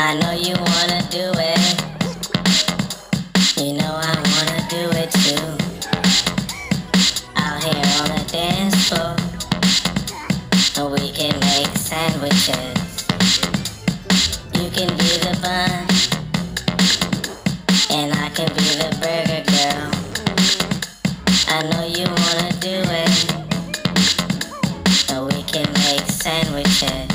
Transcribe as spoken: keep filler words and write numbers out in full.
I know you wanna do it. You know I wanna do it too. Out here on the dance floor, we can make sandwiches. You can be the bun, and I can be the burger girl. I know you wanna do it, so we can make sandwiches.